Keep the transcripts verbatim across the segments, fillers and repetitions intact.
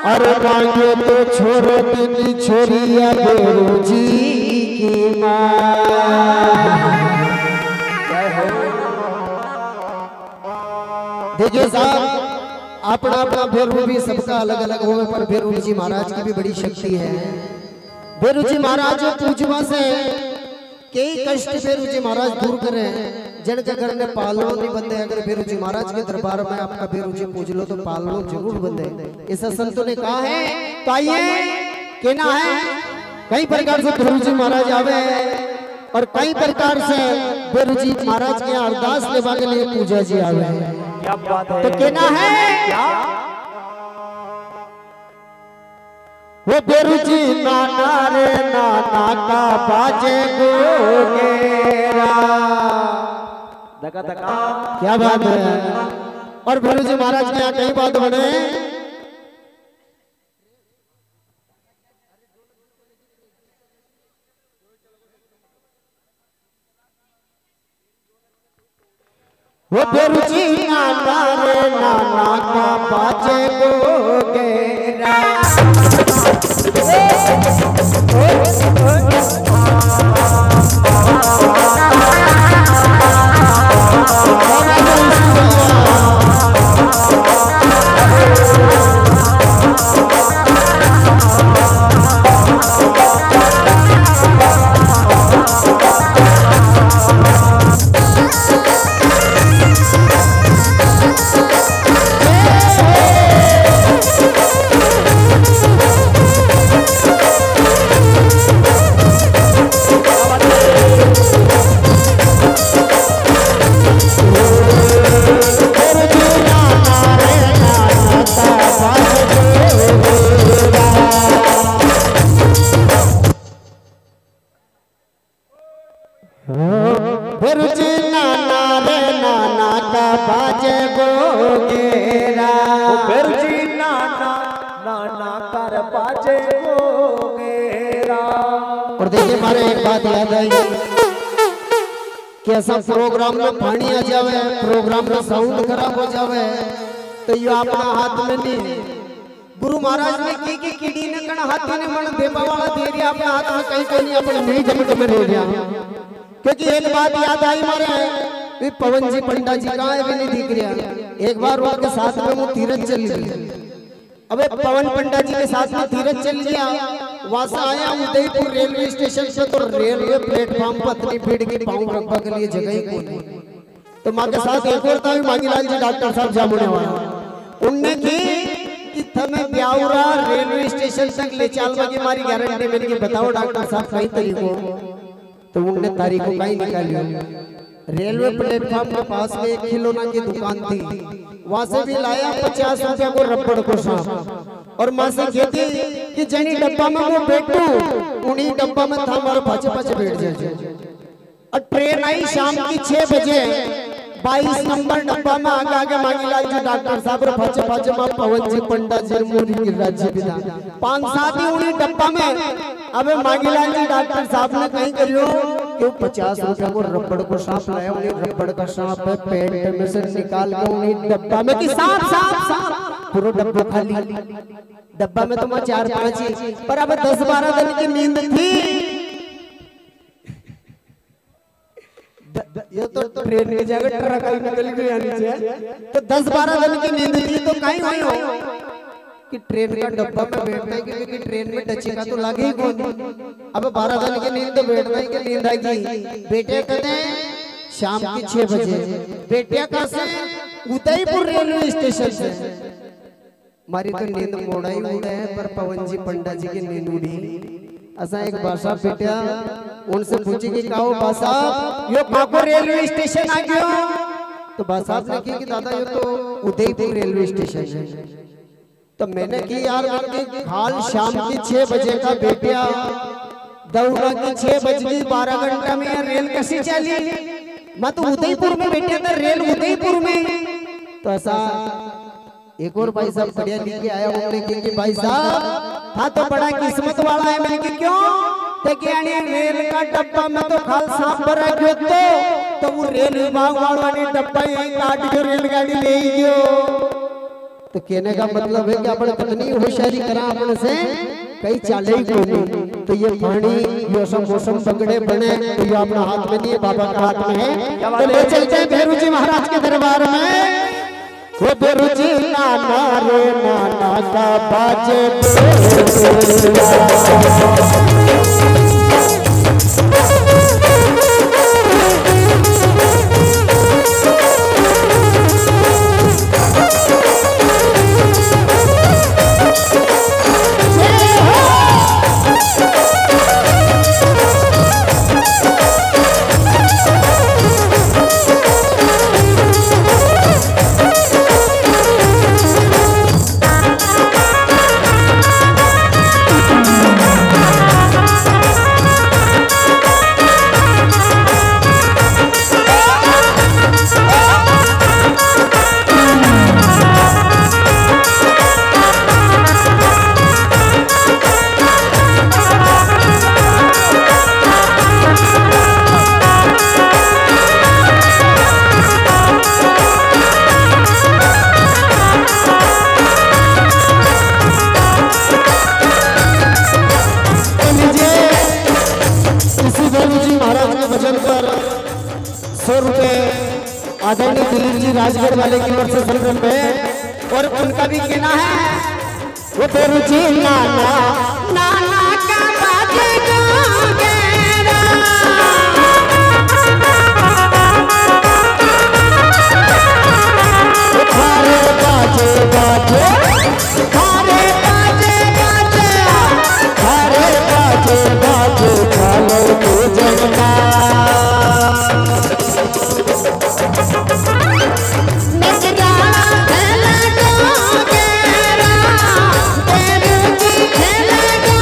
अरे मांगे तो छोरो तेरी छोरिया बेरू जी की माँ। देखिए साहब, अपना अपना भैरू भी सबका अलग अलग होवे, पर भैरू जी महाराज की भी बड़ी शक्ति है। भैरू जी महाराज पूजवा से कई कष्ट भैरू जी महाराज दूर करे। जन के घर में पालो नहीं बंदे, अगर भैरू जी महाराज के दरबार में आपका भैरू जी पूज लो तो पालो जरूर बंदे। ऐसा संतों ने कहा है। तो आइए कहना है कई प्रकार से भैरू जी महाराज आवे और कई प्रकार से भैरू जी महाराज के अरदास लेवा के लिए पूजा जी आवे। क्या बात है। तो कहना है क्या वो भैरू जी नाना रे नाना का बाजे गोगेरा। दका दका क्या बात है। और भैरू जी महाराज के यहाँ कई बात बने। वो भैरू जी नाना रे नाना का बाजे गोगेरा। भैरू जी नाना रे नाना का बाजे गोगेरा। भैरू जी नाना नाना कर बाजे गोगेरा। और देखिए हमारे एक बात याद आई कि ऐसा प्रोग्राम में पानी आ जावे, प्रोग्राम में साउंड खराब हो जावे तो ये अपना हाथ में नहीं। गुरु महाराज ने की की कीड़ी ने कण हाथी ने मन देवा वाला दे दिया, अपने हाथ में कहीं कहीं अपने नहीं जमट में रह गया। क्योंकि एक बात याद आई मारे, पवन जी पंडा जी कहाँ है भी नहीं दिख रहा। एक बार उनके साथ में वो तीरथ चल गई। अबे पवन पंडा जी के साथ में तीरथ चल गया, वहां से आया उदयपुर रेलवे स्टेशन से, तो रेलवे प्लेटफॉर्म पर इतनी भीड़ की पाँव रखने के लिए जगह ही कोई। तो माँ के साथ एक और था मांगीलाल जी डॉक्टर साहब जामुने वाला, उनने की कि तुम्हें ब्यावरा रेलवे स्टेशन तक ले चलवा की मारी गारंटी मेरी के बताओ डॉक्टर साहब कई तरीकों। तो उनने तारीखों का ही निकालिया। रेलवे प्लेटफॉर्म के पास में एक खिलौना की दुकान थी, वहां से भी लाया पचास रुपया को रबड़ को सांप। और माँ से कहती कि जनी डब्बा में वो बैठू, उन्हीं डब्बा में था हमारे पाचे पाचे बैठ जाए। और ट्रेन आई शाम की छह बजे, बाईस नंबर डब्बा में आगे आगे मांगीलाल जी डॉक्टर साहब पाचे पाचे में पवन जी पंडा जी मोरी गिरिराज जी पिता पांच सात ही उन्हीं डब्बा में। अबे मांगीलाल जी डॉक्टर साहब ने कहीं करियो कि पचास रुपया को रबड़ को सांप लाया, उन्हें रबड़ का सांप है पेट में से निकाल के उन्हीं डब्बा में कि सांप सांप सांप पूरा डब्बा खाली। डब्बा में तो चार पांच ही, पर अब दस बारह दिन की नींद थी। ये तो ट्रेन की जगह ट्रक आई निकल गई नीचे, तो दस बारह दिन की नींद थी तो कहीं हुई हो कि ट्रेन का डब्बा में बैठना है, क्योंकि ट्रेन में टची का तो लगे ही कौन। अब बारह दिन की नींद तो बैठना ही की नींद आएगी। बेटे कहते शाम की छह बजे, बेटिया कहाँ से? उदयपुर रेलवे स्टेशन से। हमारी तो नींद मोड़ा ही उड़ा है, पर पवन जी पंडा जी की नींद उड़ी। असा एक भाषा बेटिया उनसे पूछी कि काओ भाषा यो काको रेलवे स्टेशन आ गयो। तो भाषा ने की कि दादा ये तो उदयपुर रेलवे स्टेशन है। तो मैंने की यार हाल शाम की छह बजे का बेटिया दौड़ा की छह बज गई, बारह घंटा में रेल कैसी चली। मैं तो उदयपुर में बैठा था, रेल उदयपुर में। तो ऐसा एक और भाई साहब बढ़िया लिख के आया, उन्होंने कहा कि भाई साहब था तो बड़ा किस्मत वाला है। मैंने कहा क्यों? तो क्या रेल का डब्बा में तो खाल सांप भरा गयो, तो तो वो रेल विभाग वालों ने डब्बा यही काट के रेलगाड़ी ले गयो। तो कहने का मतलब है कि अपन कितनी होशियारी करा अपन से कई चाले ही कोई नहीं। तो ये पानी ये सब मौसम पकड़े बने तो ये अपना हाथ में नहीं है, बाबा का हाथ में है। तो ले चलते हैं भैरू जी महाराज के दरबार में। वो भैरू जी नाना रे नाना का बाजे सौ रुपए आदरणीय दिलीप जी राजगढ़ वाले की ओर से संग्रह पे। और उनका भी कहना है वो भैरू जी नाना नाना का बाजे गोगेरा, थारे बाजे बाजे थारे बाजे बाजे थारे बाजे बाजे चलो तू जगना खेला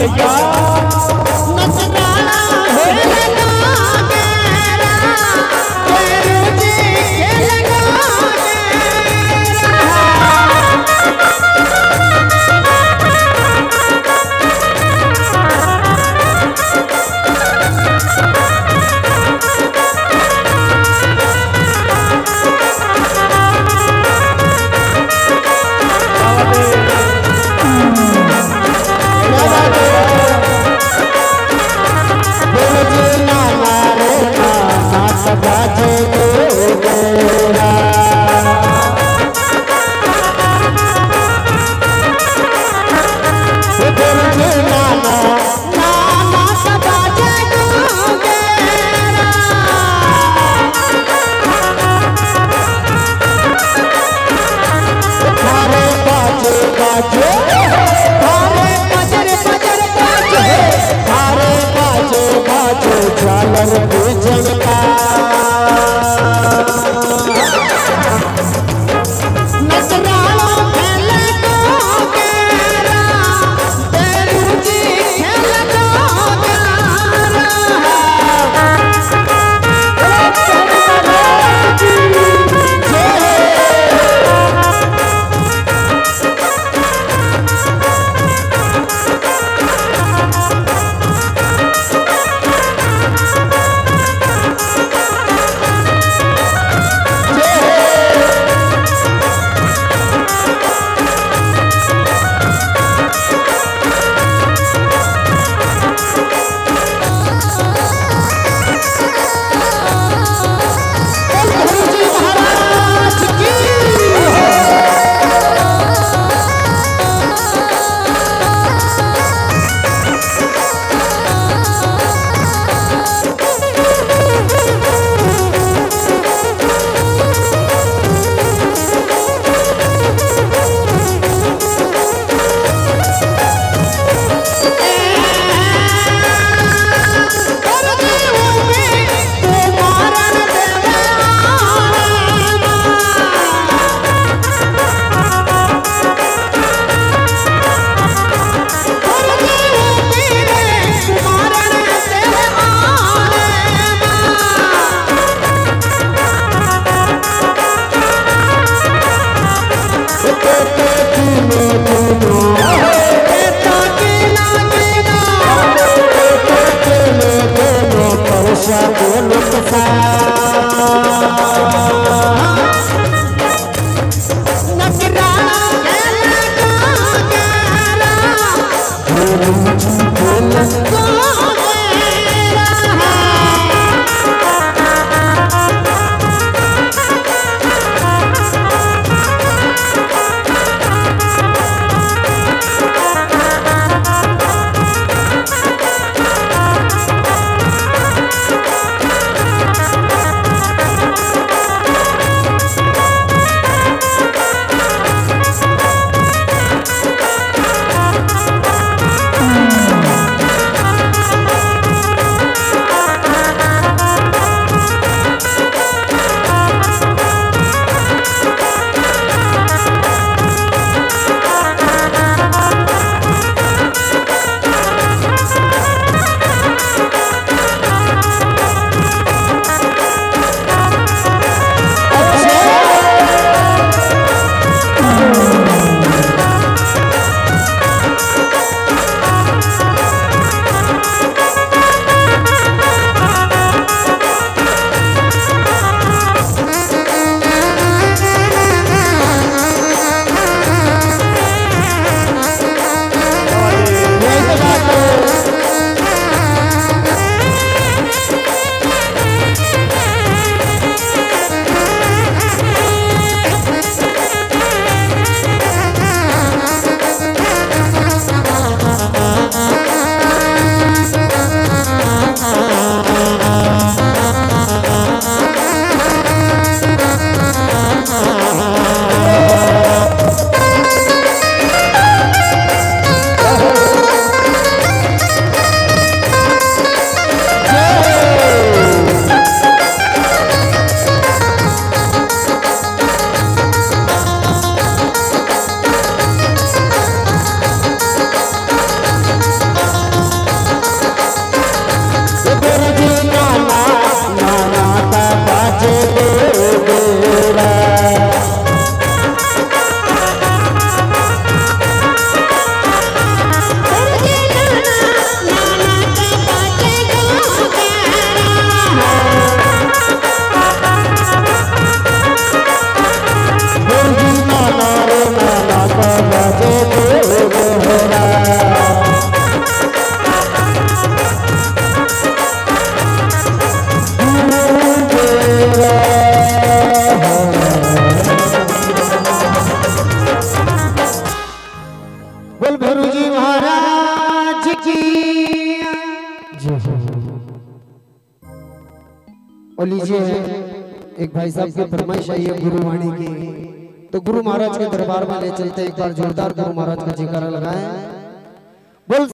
भैया नचराना है लगा मेरा भैरू जी के लगा मेरा और लीजिए एक भाई साहब की फरमाइश आई है गुरुवाणी की, तो गुरु महाराज के दरबार में ले चलते एक बार जोरदार गुरु महाराज का जयकारा लगाएं। बोल